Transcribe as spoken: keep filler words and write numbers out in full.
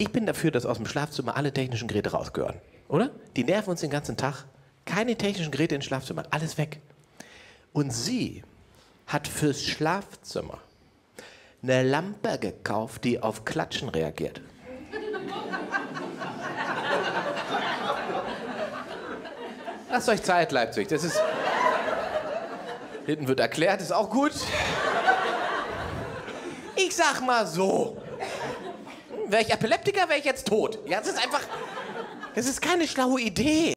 Ich bin dafür, dass aus dem Schlafzimmer alle technischen Geräte rausgehören. Oder? Die nerven uns den ganzen Tag. Keine technischen Geräte ins Schlafzimmer. Alles weg. Und sie hat fürs Schlafzimmer eine Lampe gekauft, die auf Klatschen reagiert. Lasst euch Zeit, Leipzig. Das ist... Hinten wird erklärt, ist auch gut. Ich sag mal so. Wäre ich Epileptiker, wäre ich jetzt tot. Ja, das ist einfach... Das ist keine schlaue Idee.